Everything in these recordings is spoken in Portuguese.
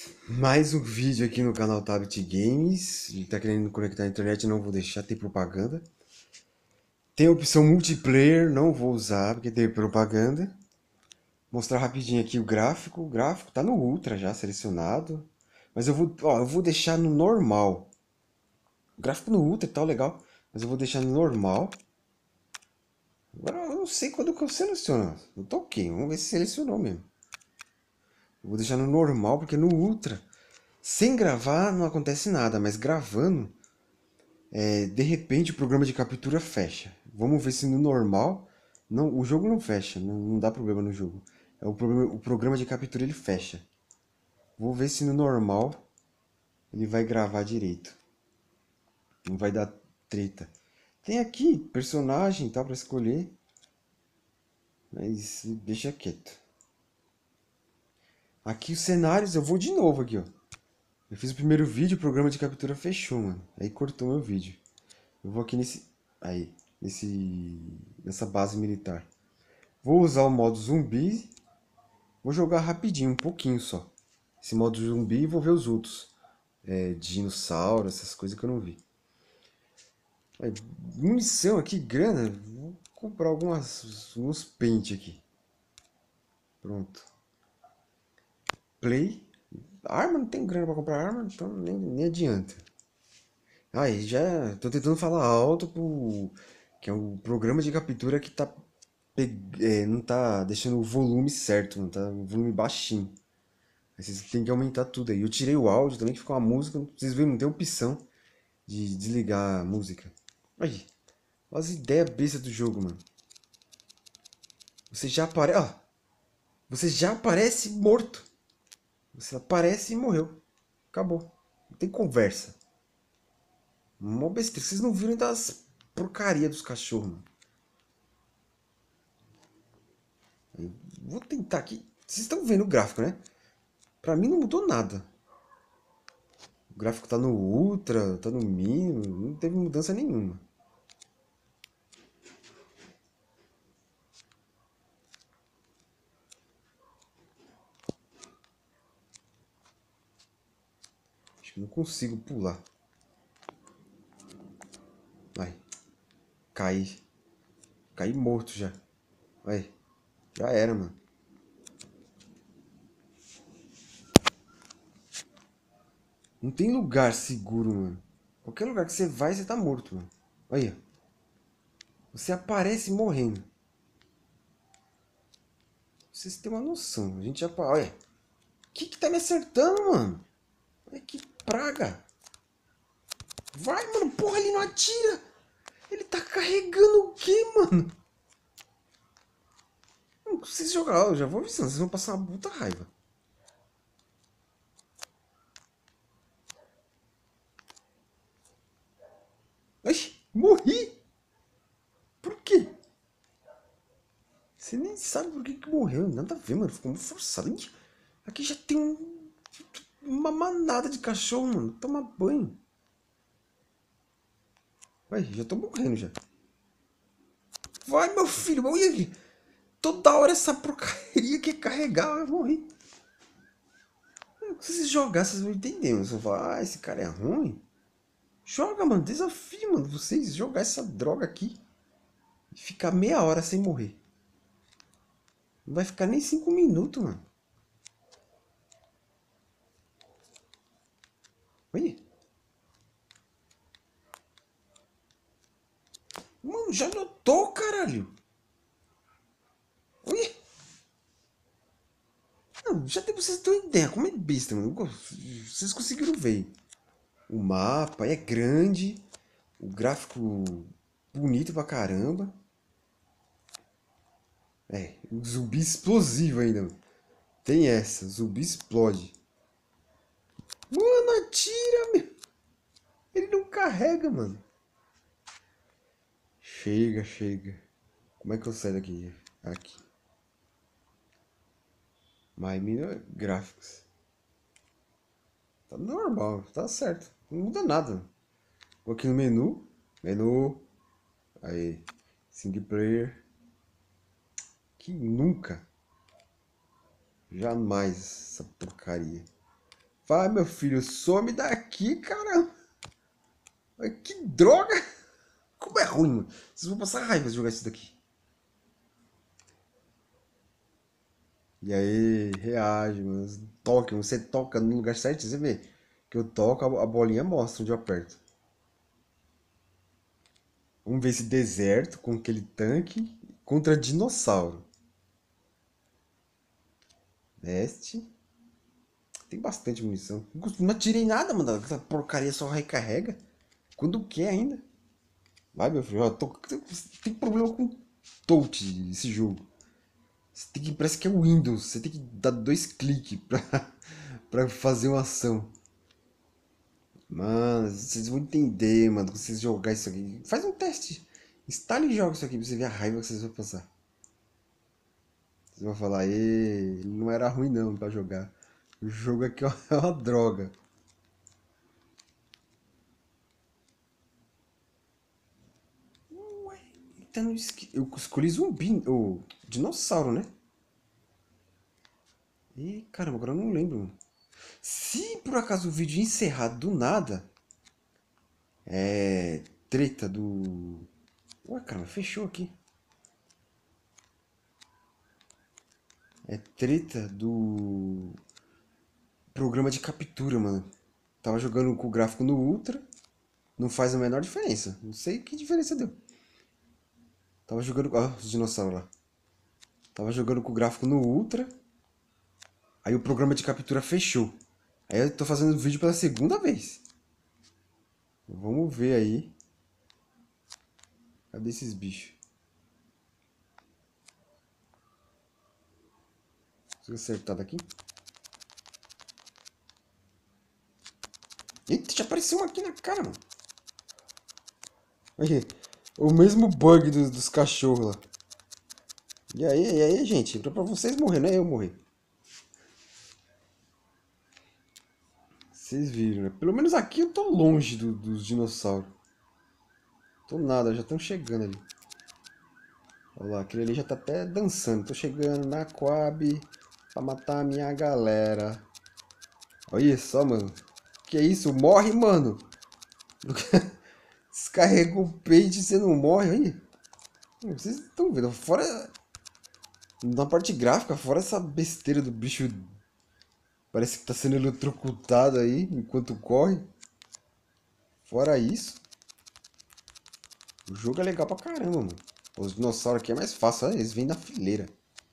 Mais um vídeo aqui no canal Tablet Games. Ele tá querendo conectar a internet, não vou deixar, tem propaganda. Tem a opção multiplayer, não vou usar porque tem propaganda. Mostrar rapidinho aqui o gráfico. O gráfico tá no Ultra já selecionado. Mas eu vou deixar no normal. O gráfico no Ultra tá legal, mas eu vou deixar no normal. Agora eu não sei quando que eu seleciono. Eu toquei, vamos ver se selecionou mesmo. Eu vou deixar no normal porque no Ultra, sem gravar não acontece nada, mas gravando de repente o programa de captura fecha. Vamos ver se no normal. Não, o jogo não fecha, não dá problema no jogo. O programa de captura ele fecha. Vou ver se no normal ele vai gravar direito. Não vai dar treta. Tem aqui personagem tá para escolher, mas deixa quieto. Aqui os cenários, eu vou de novo aqui, ó. Eu fiz o primeiro vídeo, o programa de captura fechou, mano. Aí cortou meu vídeo. Eu vou aqui nessa base militar. Vou usar o modo zumbi. Vou jogar rapidinho, um pouquinho só. Esse modo zumbi e vou ver os outros. Dinossauro, essas coisas que eu não vi. Aí, munição aqui, grana. Vou comprar uns pente aqui. Pronto. Play. Arma, não tem grana pra comprar arma, então nem adianta. Aí, já tô tentando falar alto que é o programa de captura que não tá deixando o volume certo, não tá o volume baixinho. Aí vocês tem que aumentar tudo aí. Eu tirei o áudio também, que ficou uma música. Vocês viram, não tem opção de desligar a música. Aí, olha as ideias bestas do jogo, mano. Você já aparece. Ó, você já aparece morto. Você aparece e morreu. Acabou. Não tem conversa. Mó besteira. Vocês não viram das porcaria dos cachorros, mano. Vou tentar aqui. Vocês estão vendo o gráfico, né? Pra mim não mudou nada. O gráfico tá no Ultra, tá no mínimo. Não teve mudança nenhuma. Acho que não consigo pular. Vai. Caí. Caí morto já. Vai. Já era, mano. Não tem lugar seguro, mano. Qualquer lugar que você vai, você tá morto, mano. Olha. Você aparece morrendo. Vocês têm uma noção. A gente já... Olha. O que tá me acertando, mano? Olha que praga. Vai, mano. Porra, ele não atira. Ele tá carregando o quê, mano? Não, vocês jogar, eu já vou avisando. Vocês vão passar uma puta raiva. Ai, morri. Por quê? Você nem sabe por que morreu. Nada a ver, mano. Ficou muito forçado. Ih, aqui já tem uma manada de cachorro, mano. Toma banho. Vai, já tô morrendo já. Vai, meu filho. Olha aqui. Toda hora essa porcaria que carregar, eu morri. Se vocês jogar, vocês vão entender. Vocês vão falar, esse cara é ruim. Joga, mano. Desafio, mano. Vocês jogar essa droga aqui e ficar meia hora sem morrer. Não vai ficar nem 5 minutos, mano. Olha. Mano, já notou, caralho. Olha. Não, já tem vocês terem ideia. Como é besta, mano. Vocês conseguiram ver. O mapa é grande. O gráfico bonito pra caramba. Um zumbi explosivo ainda, mano. Tem essa, zumbi explode. Mano, atira, meu. Ele não carrega, mano. Chega, chega. Como é que eu saio daqui? Aqui. My Mini Graphics. Tá normal, tá certo. Não muda nada. Vou aqui no menu. Menu. Aí. Single player. Que nunca. Jamais essa porcaria. Vai, meu filho, some daqui, caramba. Ai, que droga. Como é ruim, mano. Vocês vão passar raiva de jogar isso daqui. E aí, reage, mano. Toque, você toca no lugar certo, você vê. Que eu toco, a bolinha mostra onde eu aperto. Vamos ver esse deserto com aquele tanque contra dinossauro. Veste. Tem bastante munição. Não atirei nada, mano. Essa porcaria só recarrega. Quando quer ainda. Vai, meu filho. Ó, tem problema com touch esse jogo. Você tem que, parece que é o Windows. Você tem que dar 2 cliques pra fazer uma ação. Mano, vocês vão entender, mano, quando vocês jogar isso aqui. Faz um teste. Instale e joga isso aqui pra você ver a raiva que vocês vão passar. Vocês vão falar, ele não era ruim não pra jogar. O jogo aqui é uma droga. Ué, então eu escolhi zumbi, o dinossauro, né? Ih, caramba, agora eu não lembro, mano. Se por acaso o vídeo encerrar do nada, é treta do... Ué, caramba, fechou aqui. É treta do programa de captura, mano. Tava jogando com o gráfico no Ultra, não faz a menor diferença. Não sei que diferença deu. Tava jogando... Ó, os dinossauros lá. Tava jogando com o gráfico no Ultra, aí o programa de captura fechou. Aí eu tô fazendo vídeo pela segunda vez. Vamos ver aí. Cadê esses bichos? Consigo acertar daqui? Eita, já apareceu um aqui na cara, mano. Aí, o mesmo bug dos cachorros lá. E aí, gente? Pra vocês morrer, não é eu morrer. Vocês viram, né? Pelo menos aqui eu tô longe dos dinossauros. Tô nada, já estão chegando ali. Olha lá, aquele ali já tá até dançando. Tô chegando na Coab pra matar a minha galera. Olha só, mano. Que isso? Morre, mano. Descarrega o peito e você não morre. Aí. Vocês estão vendo. Fora. Na parte gráfica, fora essa besteira do bicho. Parece que tá sendo eletrocutado aí enquanto corre. Fora isso. O jogo é legal pra caramba, mano. Os dinossauros aqui é mais fácil. Olha, eles vêm na fileira.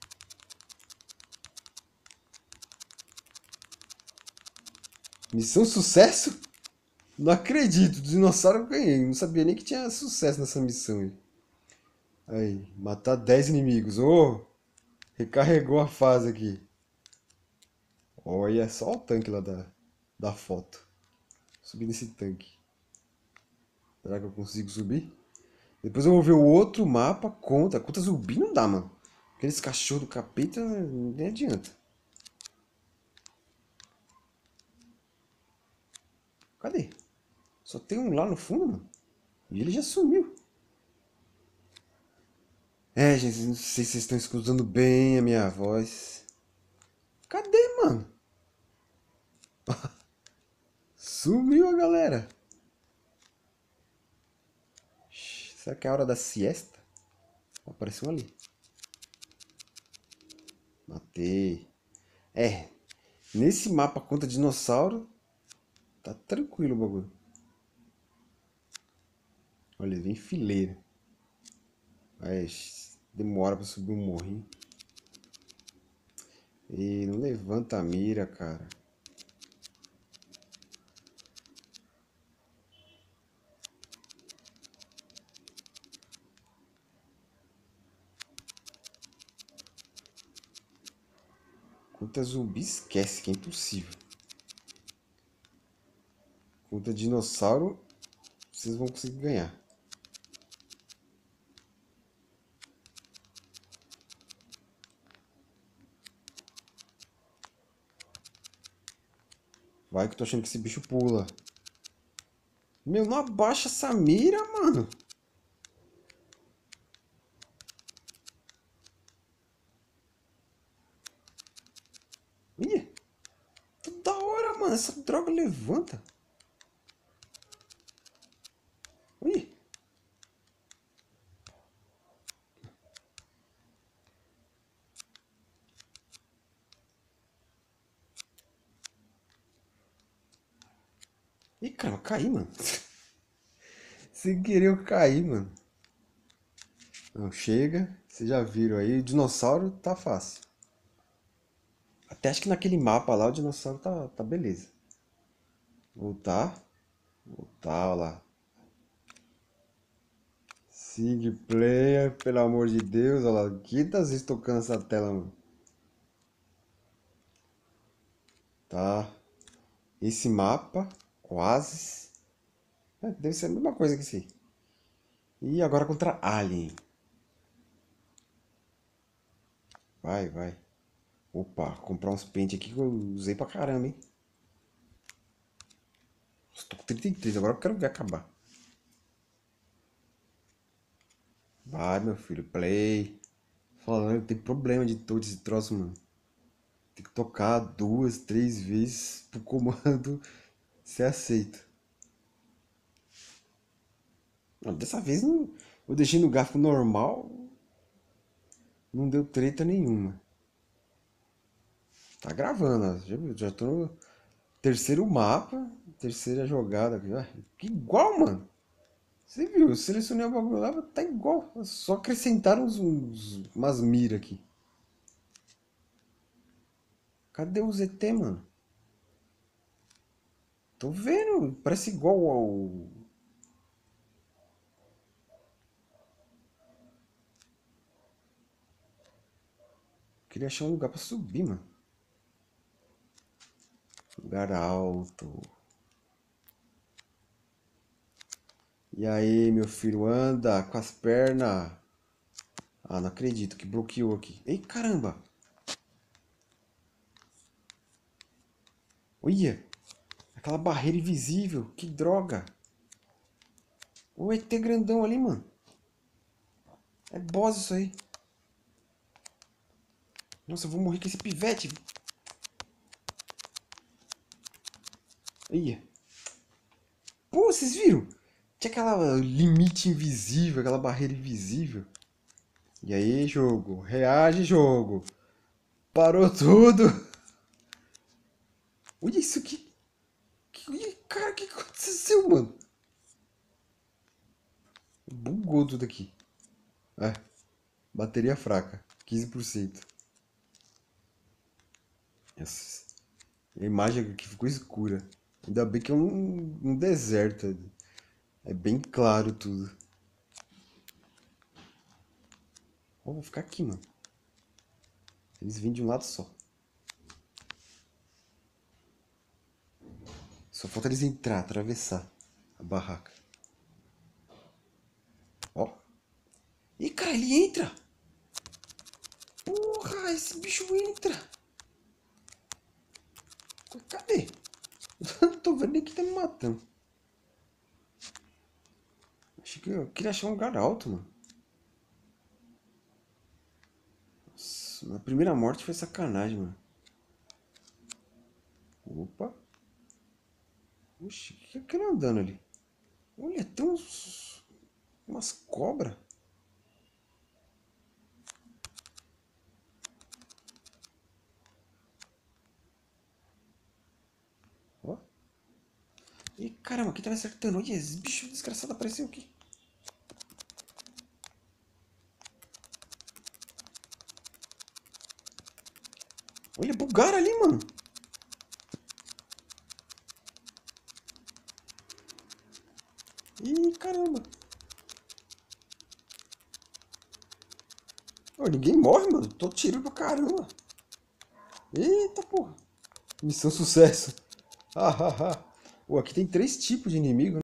Missão sucesso? Não acredito. O dinossauro eu ganhei. Não sabia nem que tinha sucesso nessa missão aí. Aí, matar 10 inimigos. Oh, recarregou a fase aqui. Olha só o tanque lá da foto. Subir nesse tanque. Será que eu consigo subir? Depois eu vou ver o outro mapa. Conta zumbi não dá, mano. Aqueles cachorros do capeta nem adianta. Cadê? Só tem um lá no fundo, mano. E ele já sumiu. É, gente, não sei se vocês estão escutando bem a minha voz. Cadê, mano? Sumiu a galera. Será que é a hora da siesta? Apareceu um ali. Matei. É, nesse mapa contra dinossauro, tá tranquilo o bagulho. Olha, vem fileira. Aí, demora pra subir um morrinho. E não levanta a mira, cara. Contra zumbi, esquece que é impossível. Contra dinossauro, vocês vão conseguir ganhar. Vai que eu tô achando que esse bicho pula. Meu, não abaixa essa mira, mano. Ih, tudo da hora, mano, essa droga levanta. Ui. Ih, cara, eu caí, mano. Sem querer eu caí, mano. Não, chega. Vocês já viram aí, o dinossauro tá fácil. Até acho que naquele mapa lá o dinossauro tá beleza. Voltar. Voltar, ó lá. Sig player, pelo amor de Deus, olha lá. Quantas vezes tocando essa tela, mano? Tá. Esse mapa, quase. Deve ser a mesma coisa que esse aí. E agora contra Alien. Vai, vai. Opa, comprar uns pentes aqui que eu usei pra caramba, hein? Estou com 33, agora eu quero ver acabar. Vai, meu filho, play. Falando, tem problema de todo esse troço, mano. Tem que tocar 2, 3 vezes pro comando ser aceito. Não, dessa vez não, eu deixei no gráfico normal. Não deu treta nenhuma. Tá gravando, ó. Já tô no terceiro mapa, terceira jogada aqui. Ah, que igual, mano. Você viu? Eu selecionei o bagulho lá, tá igual. Só acrescentaram umas miras aqui. Cadê o ZT, mano? Tô vendo, parece igual ao. Queria achar um lugar pra subir, mano. Lugar alto. E aí, meu filho, anda com as pernas. Ah, não acredito que bloqueou aqui. Ei, caramba! Olha! Aquela barreira invisível. Que droga! O ET grandão ali, mano. É boss isso aí. Nossa, eu vou morrer com esse pivete. Ia. Pô, vocês viram? Tinha aquela limite invisível, aquela barreira invisível. E aí, jogo? Reage, jogo. Parou tudo. Olha isso aqui. Cara, o que aconteceu, mano? Bugou tudo aqui. É. Bateria fraca. 15%. Essa. A imagem aqui ficou escura. Ainda bem que é um deserto. É bem claro tudo. Oh, vou ficar aqui, mano. Eles vêm de um lado só. Só falta eles entrar, atravessar a barraca. Ó. Ih, cara, ele entra! Porra, esse bicho entra! Cadê? Eu não tô vendo nem que tá me matando. Achei que eu queria achar um lugar alto, mano. Nossa, na primeira morte foi sacanagem, mano. Opa. Oxi, o que é aquele andando ali? Olha, tem umas cobras. Ó. Ih, caramba, quem tá me acertando? Olha, esse bicho desgraçado apareceu aqui. Olha, bugaram ali, mano. Ih, caramba. Ô, ninguém morre, mano. Tô tirando pra caramba. Eita, porra. Missão sucesso. Ah, ah, ah. Pô, aqui tem 3 tipos de inimigo, né?